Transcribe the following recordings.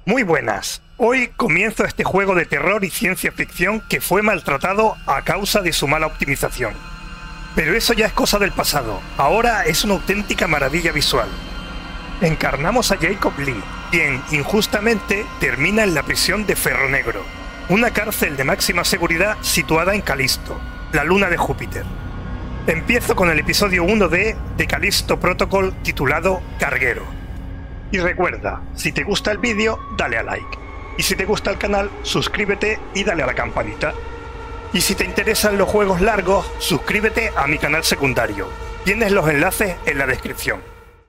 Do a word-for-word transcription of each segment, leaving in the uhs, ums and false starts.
Muy buenas. Hoy comienzo este juego de terror y ciencia ficción que fue maltratado a causa de su mala optimización. Pero eso ya es cosa del pasado. Ahora es una auténtica maravilla visual. Encarnamos a Jacob Lee, quien injustamente termina en la prisión de Ferro Negro, una cárcel de máxima seguridad situada en Calisto, la luna de Júpiter. Empiezo con el episodio uno de The Callisto Protocol titulado Carguero. Y recuerda, si te gusta el vídeo, dale a like. Y si te gusta el canal, suscríbete y dale a la campanita. Y si te interesan los juegos largos, suscríbete a mi canal secundario. Tienes los enlaces en la descripción.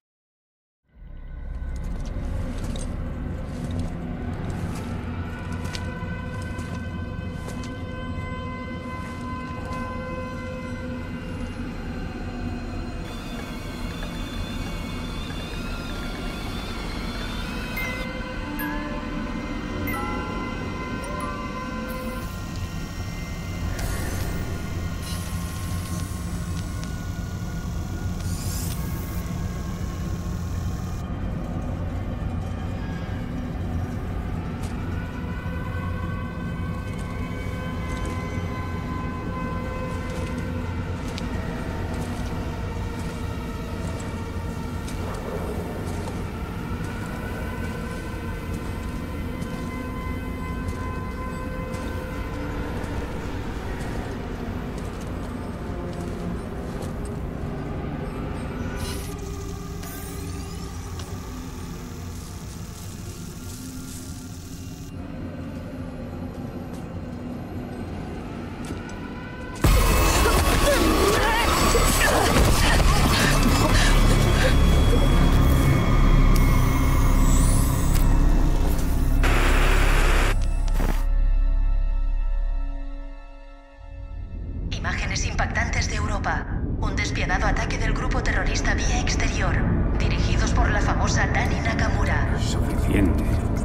Imágenes impactantes de Europa. Un despiadado ataque del grupo terrorista Vía Exterior, dirigidos por la famosa Nani Nakamura. Suficiente.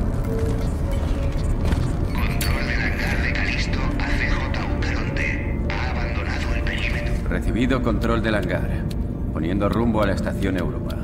Control del hangar de Calisto, A C J U Caronte. Ha abandonado el perímetro. Recibido control del hangar. Poniendo rumbo a la estación Europa.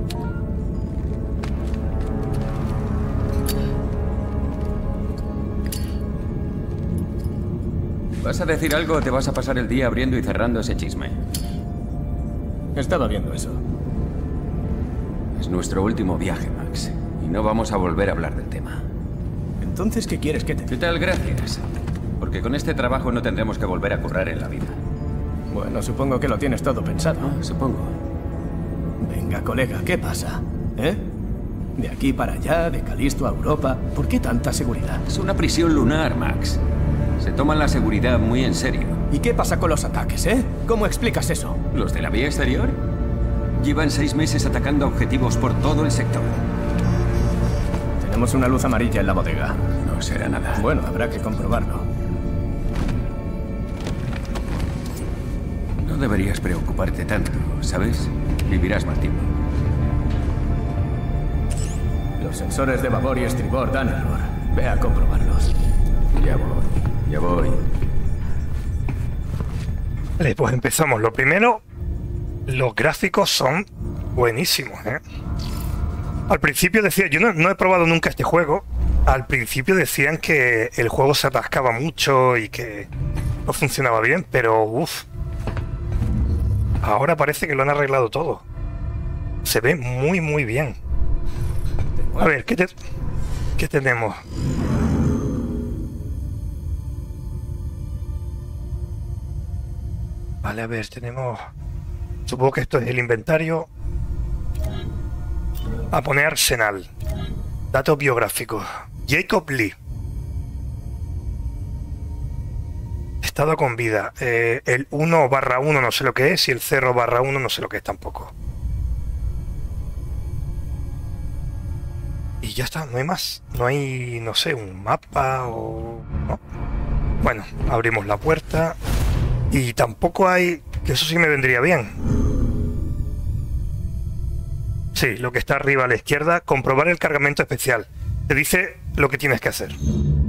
¿Vas a decir algo o te vas a pasar el día abriendo y cerrando ese chisme? Estaba viendo eso. Es nuestro último viaje, Max. Y no vamos a volver a hablar del tema. Entonces, ¿qué quieres que te...? ¿Qué tal? Gracias. Porque con este trabajo no tendremos que volver a currar en la vida. Bueno, supongo que lo tienes todo pensado. Ah, supongo. Venga, colega, ¿qué pasa? ¿Eh? De aquí para allá, de Calisto a Europa. ¿Por qué tanta seguridad? Es una prisión lunar, Max. Se toman la seguridad muy en serio. ¿Y qué pasa con los ataques, eh? ¿Cómo explicas eso? ¿Los de la vía exterior? Llevan seis meses atacando objetivos por todo el sector. Tenemos una luz amarilla en la bodega. No será nada. Bueno, habrá que comprobarlo. No deberías preocuparte tanto, ¿sabes? Vivirás más tiempo. Los sensores de babor y estribor dan error. Ve a comprobarlos. Ya voy, ya voy. Vale, pues empezamos. Lo primero, los gráficos son buenísimos, ¿eh? Al principio decía, yo no, no he probado nunca este juego. Al principio decían que el juego se atascaba mucho y que no funcionaba bien, pero uff. Ahora parece que lo han arreglado todo. Se ve muy, muy bien. A ver, ¿qué, te, qué tenemos? Vale, a ver, tenemos... Supongo que esto es el inventario. A poner arsenal. Datos biográficos. Jacob Lee. Estado con vida. Eh, el uno barra uno no sé lo que es y el cero barra uno no sé lo que es tampoco. Y ya está, no hay más. No hay, no sé, un mapa o... ¿no? Bueno, abrimos la puerta. Y tampoco hay... que eso sí me vendría bien. Sí, lo que está arriba a la izquierda. Comprobar el cargamento especial. Te dice lo que tienes que hacer.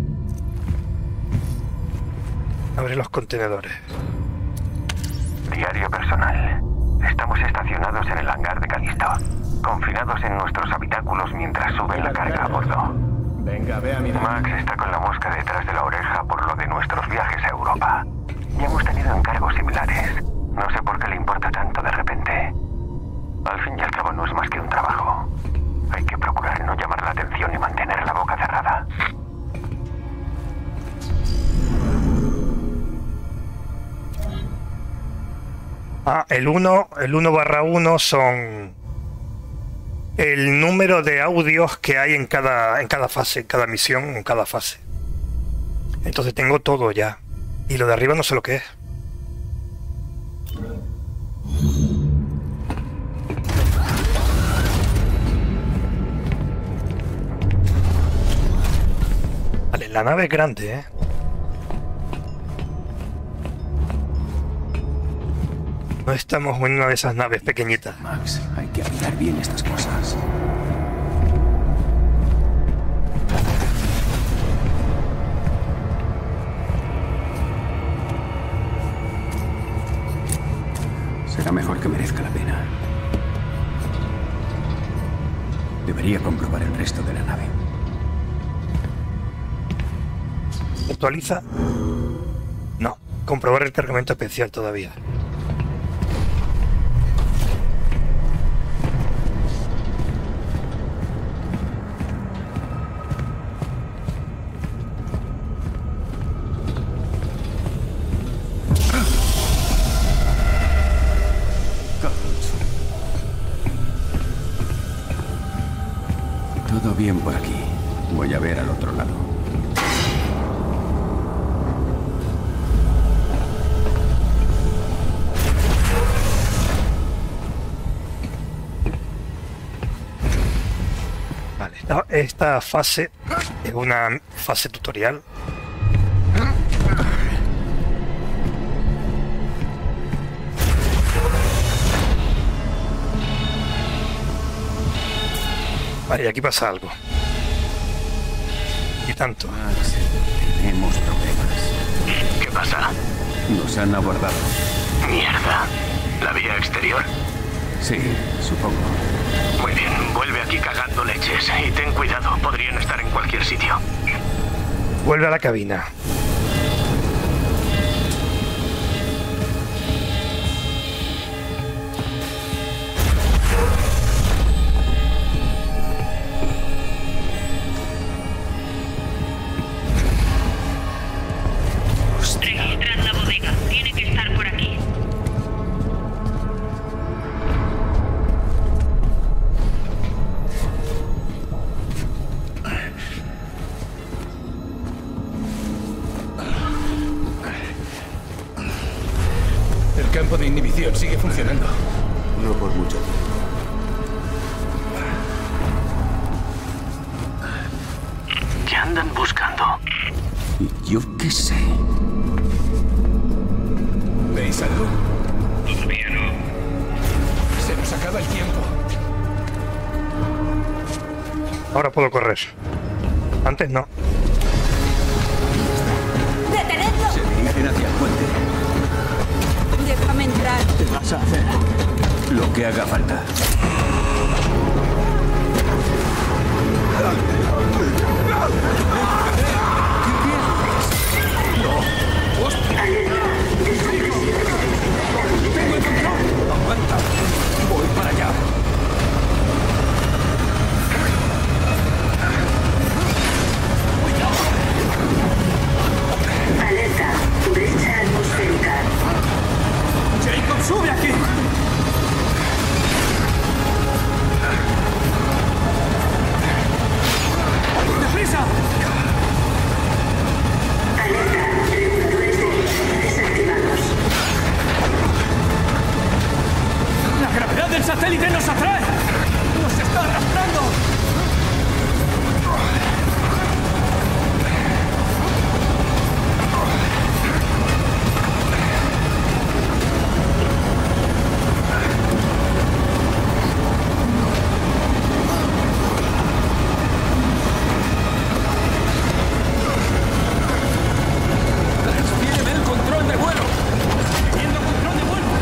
Abre los contenedores. Diario personal. Estamos estacionados en el hangar de Calisto, confinados en nuestros habitáculos mientras suben la carga a bordo. Venga, ve a mirar. Max está con la mosca detrás de la oreja por lo de nuestros viajes a Europa. Ya hemos tenido encargos similares. No sé por qué le importa tanto de repente. Al fin y al cabo no es más que un trabajo. Hay que procurar no llamar la atención y mantener la boca cerrada. Ah, el uno, el uno barra uno son el número de audios que hay en cada, en cada fase, en cada misión, en cada fase. Entonces tengo todo ya. Y lo de arriba no sé lo que es. Vale, la nave es grande, ¿eh? No estamos en una de esas naves pequeñitas. Max, hay que mirar bien estas cosas. Será mejor que merezca la pena. Debería comprobar el resto de la nave. ¿Actualiza? No. Comprobar el cargamento especial todavía. Todo bien por aquí. Voy a ver al otro lado. Vale, esta, esta fase es una fase tutorial. Vale, y aquí pasa algo. Y tanto. Max, tenemos problemas. ¿Qué pasa? Nos han abordado. Mierda. ¿La vía exterior? Sí, supongo. Muy bien, vuelve aquí cagando leches. Y ten cuidado, podrían estar en cualquier sitio. Vuelve a la cabina. Registrad la bodega. Tiene que estar por aquí. El campo de inhibición sigue funcionando. No por mucho tiempo. ¿Qué andan buscando? Y yo qué sé. ¿Veis algo? Todavía no. Se nos acaba el tiempo. Ahora puedo correr. Antes no. ¡Detenedlo! Se dirigen hacia el puente. Déjame entrar. ¿Qué vas a hacer? Lo que haga falta. ¡Tengo el control! ¡Aguanta! Voy para allá. Alerta, brecha atmosférica. ¡Jacob, sube aquí! ¡Deprisa! Alerta, reguladores de velocidad desactivados. ¡La gravedad del satélite nos atrae! ¡Nos está arrastrando! ¡Transfiéreme el control de vuelo! ¡Teniendo control de vuelo!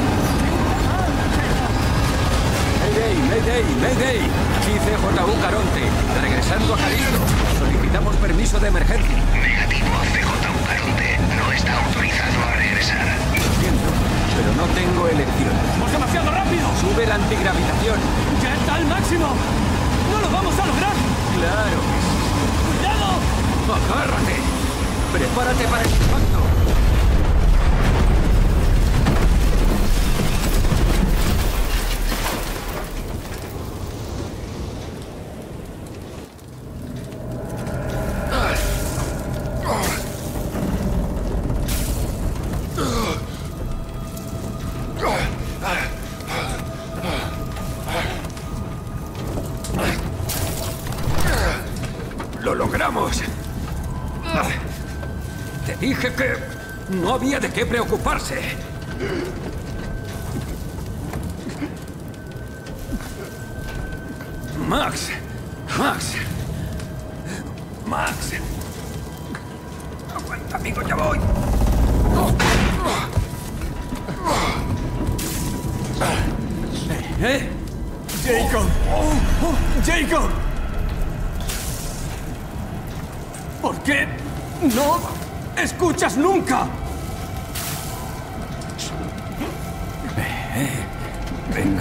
Mayday, Mayday, Mayday. Aquí C J U Caronte, regresando a Calisto. Soy Solicitamos permiso de emergencia. Negativo, C J Ucaronte. No está autorizado a regresar. Lo siento, pero no tengo elección. ¡Vamos demasiado rápido! Sube la antigravitación. ¡Ya está al máximo! ¡No lo vamos a lograr! Claro que sí. ¡Cuidado! ¡Agárrate! ¡Prepárate para el impacto! ¡Lo logramos! Te dije que no había de qué preocuparse. Max. Max. Max. Aguanta, amigo, ya voy. ¿Eh? ¡Jacob! ¡Jacob! ¿Por qué no escuchas nunca? Eh, venga.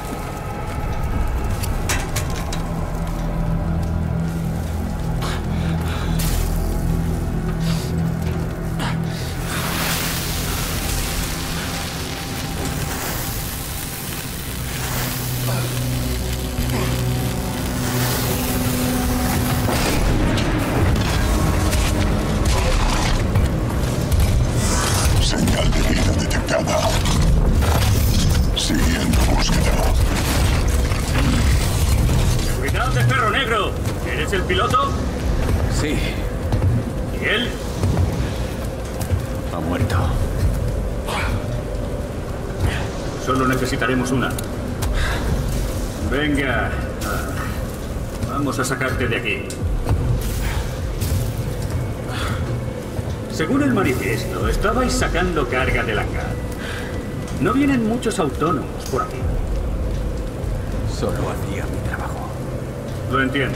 Señal de vida detectada. Siguiendo búsqueda. ¡Cuidado de Perro Negro! ¿Eres el piloto? Sí, ¿Y él? ha muerto. Solo necesitaremos una. Venga. Ah, Vamos a sacarte de aquí. Según el manifiesto, estabais sacando carga del hangar. No vienen muchos autónomos por aquí. Solo hacía mi trabajo. Lo entiendo.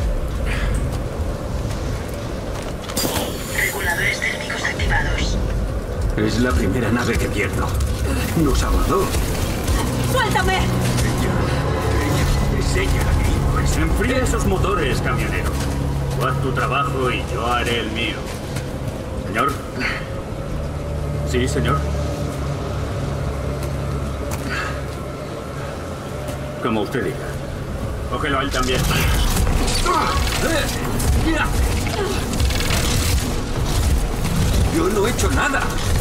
Reguladores térmicos activados. Es la primera nave que pierdo. Nos abordó. ¡Suéltame! Es ella. Pues enfría esos motores, camionero. Tú haz tu trabajo y yo haré el mío. Señor. Sí, señor. Como usted diga. Cógelo a él también. ¡Eh! ¡Mira! Yo no he hecho nada.